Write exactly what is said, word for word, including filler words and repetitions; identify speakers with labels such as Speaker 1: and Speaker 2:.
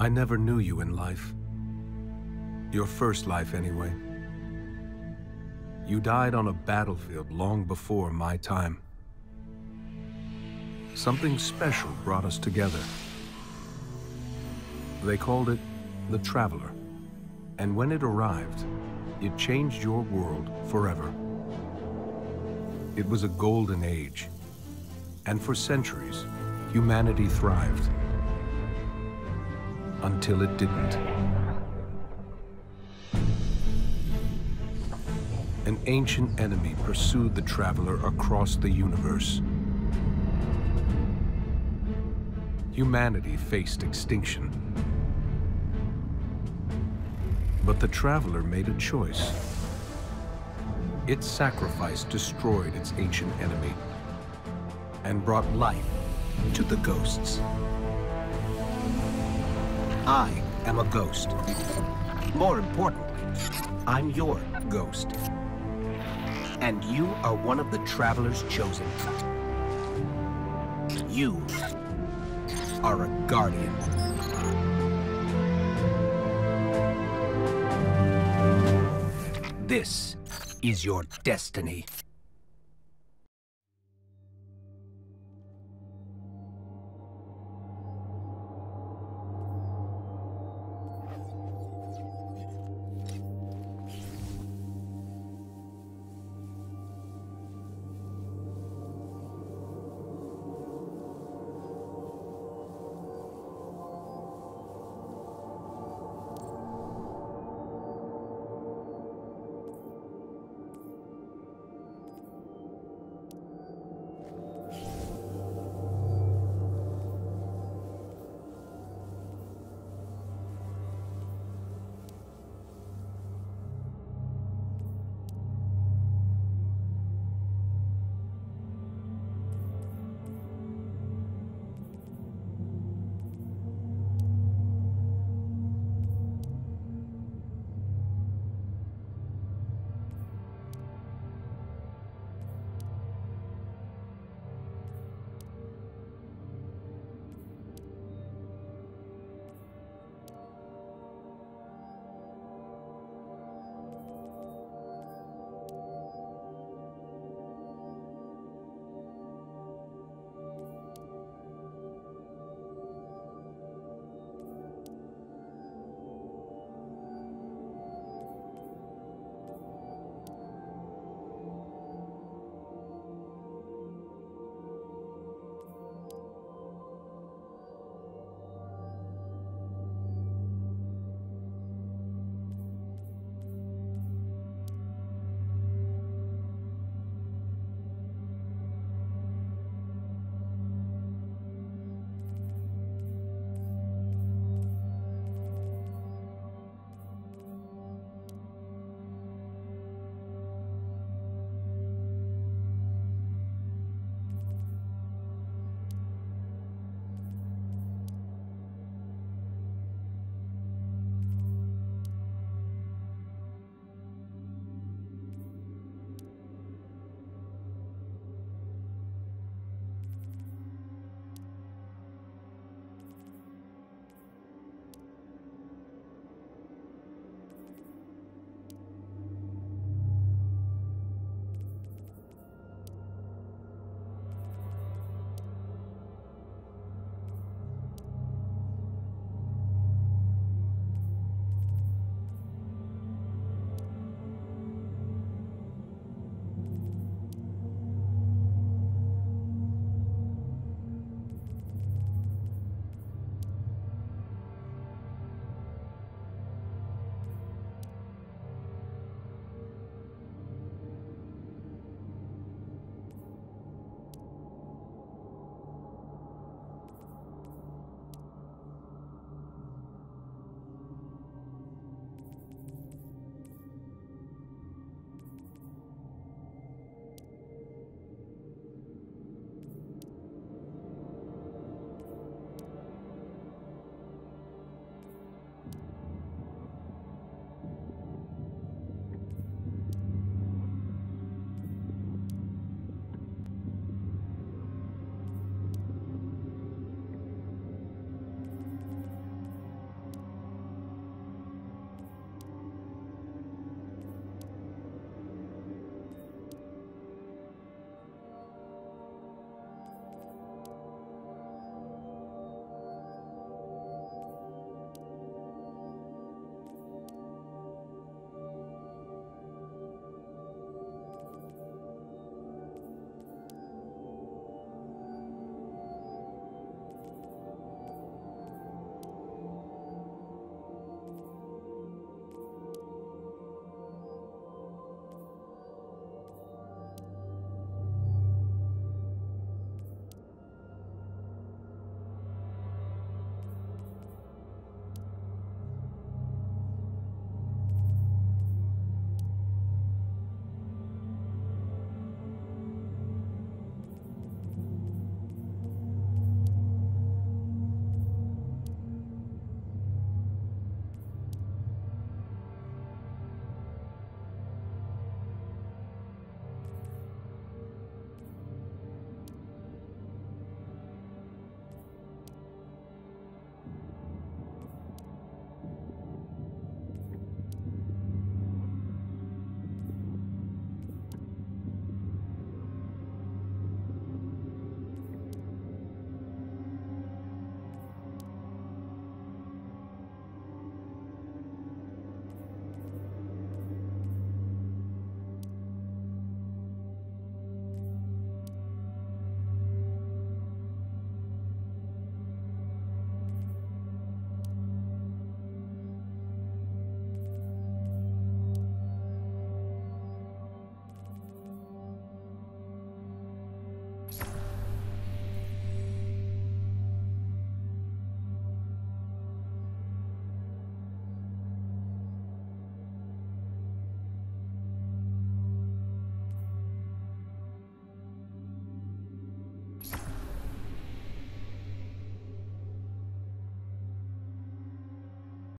Speaker 1: I never knew you in life. Your first life, anyway. You died on a battlefield long before my time. Something special brought us together. They called it the Traveler. And when it arrived, it changed your world forever. It was a golden age. And for centuries, humanity thrived. Until it didn't. An ancient enemy pursued the Traveler across the universe. Humanity faced extinction. But the Traveler made a choice. Its sacrifice destroyed its ancient enemy and brought life to the ghosts. I am a ghost. More importantly, I'm your ghost. And you are one of the Traveler's chosen. You are a guardian. This is your destiny.